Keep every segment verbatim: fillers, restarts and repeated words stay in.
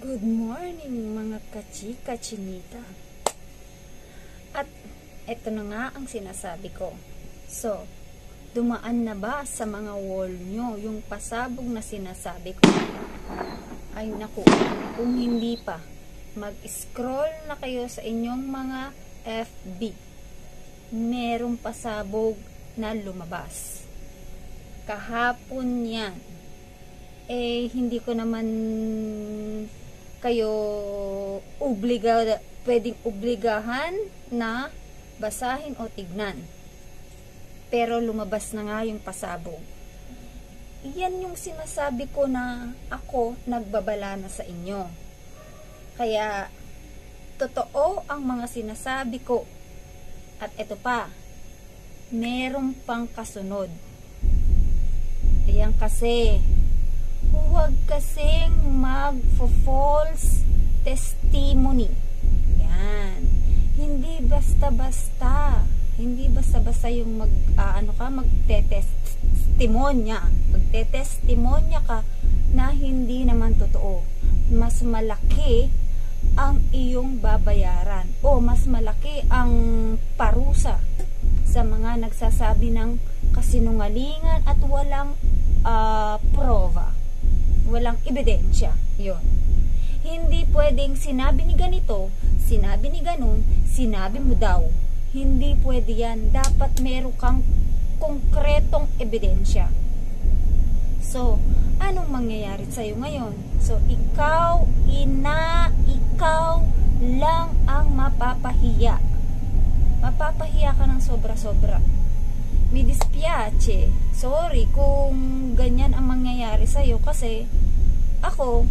Good morning mga kachika chinita. At eto na nga ang sinasabi ko. So, dumaan na ba sa mga wall nyo yung pasabog na sinasabi ko? Ay naku, kung hindi pa, mag-scroll na kayo sa inyong mga F B. Merong pasabog na lumabas. Kahapon yan. Eh, hindi ko naman kayo obliga, pwedeng obligahan na basahin o tignan. Pero lumabas na nga yung pasabog. Yan yung sinasabi ko na ako nagbabala na sa inyo. Kaya, totoo ang mga sinasabi ko. At ito pa, meron pang kasunod. Ayan kasi, huwag kasing mag-false testimony. Yan. Hindi basta-basta. Hindi basta-basta yung mag, uh, ano ka, magtetestimonya. Magtetestimonya ka na hindi naman totoo. Mas malaki ang iyong babayaran. O mas malaki ang parusa sa mga nagsasabi ng kasinungalingan at walang uh, prova. Walang ebidensya. Yun. Hindi pwedeng sinabi ni ganito, sinabi ni ganun, sinabi mo daw. Hindi pwede yan. Dapat meron kang konkretong ebidensya. So, anong mangyayari sa'yo ngayon? So, ikaw, ina, ikaw lang ang mapapahiya. Mapapahiya ka ng sobra-sobra. Mi dispiace. Sorry kung ganyan ang mangyayari sa'yo kasi ako,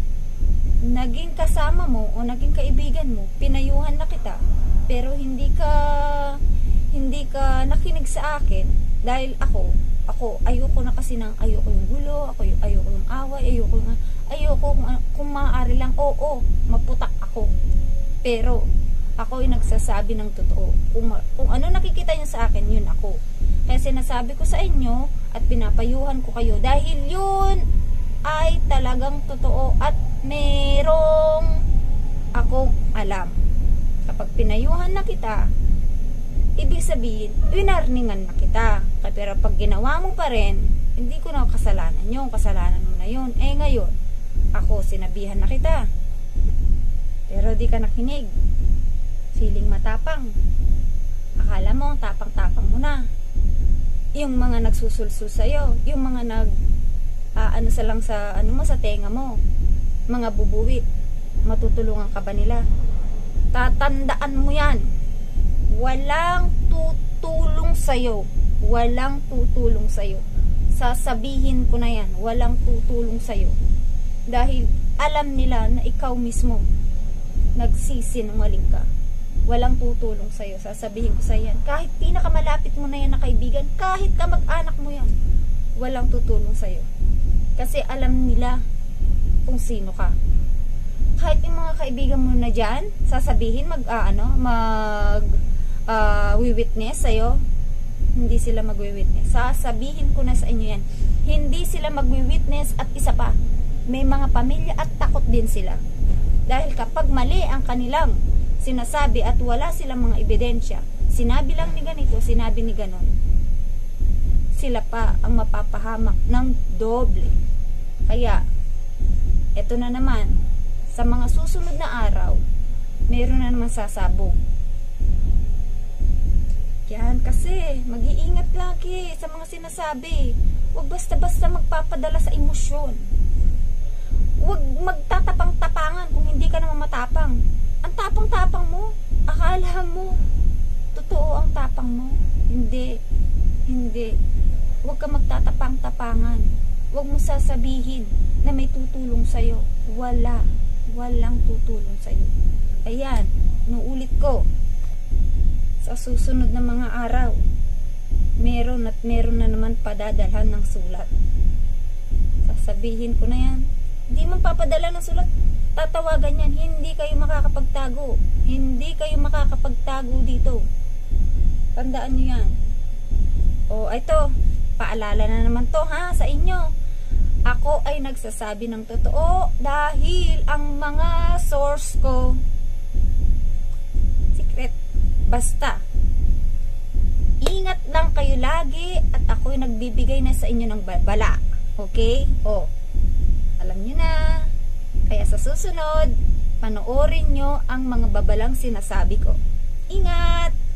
naging kasama mo o naging kaibigan mo, pinayuhan na kita, pero hindi ka hindi ka nakinig sa akin dahil ako, ako ayoko na kasi ng ayoko yung gulo, ako yung ayoko yung away, ayoko yung, ayoko kung, kung maaari lang, oo, maputak ako. Pero ako ay nagsasabi ng totoo. Kung, kung ano nakikita niyo sa akin, yun ako. Kaya sinasabi ko sa inyo at pinapayuhan ko kayo dahil yun ay talagang totoo at merong akong alam. Kapag pinayuhan na kita, ibig sabihin, winarningan na kita. Pero pag ginawa mo pa rin, hindi ko na kasalanan yun. Kasalanan mo na yun. Eh ngayon, ako sinabihan na kita. Pero di ka nakinig. Feeling matapang. Akala mo, tapang-tapang mo na. Yung mga nagsusulsul sa'yo, yung mga nag uh, ano sa lang sa ano mo sa tenga mo, mga bubuwit, matutulungan ka ba nila? Tatandaan mo yan, walang tutulong sa'yo, walang tutulong sa'yo. Sasabihin ko na yan, walang tutulong sa'yo dahil alam nila na ikaw mismo nagsisinungaling ka. Walang tutulong sa'yo. Sasabihin ko sa'yo yan. Kahit pinakamalapit mo na yan na kaibigan, kahit kamag-anak mo yan, walang tutulong sa'yo. Kasi alam nila kung sino ka. Kahit yung mga kaibigan mo na dyan, sasabihin mag, uh, ano, mag, uh, witness sa'yo, hindi sila mag-witness. Sasabihin ko na sa inyo yan. Hindi sila mag-witness at isa pa, may mga pamilya at takot din sila. Dahil kapag mali ang kanilang sinasabi at wala silang mga ebidensya, sinabi lang ni ganito, sinabi ni ganon, sila pa ang mapapahamak ng doble. Kaya eto na naman, sa mga susunod na araw, meron na naman sasabog. Yan kasi, mag-iingat lagi sa mga sinasabi. Huwag basta-basta magpapadala sa emosyon. Huwag magtatapang-tapangan kung hindi ka naman matapang. Ang tapang-tapang mo, akala mo totoo ang tapang mo. Hindi, hindi. Huwag ka magtatapang-tapangan. Huwag mo sasabihin na may tutulong sa'yo. Wala, walang tutulong sa'yo. Ayan, nuulit ko, sa susunod na mga araw, meron at meron na naman padadalhan ng sulat. Sasabihin ko na yan. Hindi man papadala ng sulat, tatawagan yan, hindi kayo makakapagtago. Hindi kayo makakapagtago dito. Tandaan nyo yan. O, ito, paalala na naman to ha, sa inyo. Ako ay nagsasabi ng totoo dahil ang mga source ko secret. Basta ingat lang kayo lagi at ako'y nagbibigay na sa inyo ng bala. Okay? O, alam nyo na. Kaya sa susunod, panoorin nyo ang mga babalang sinasabi ko. Ingat!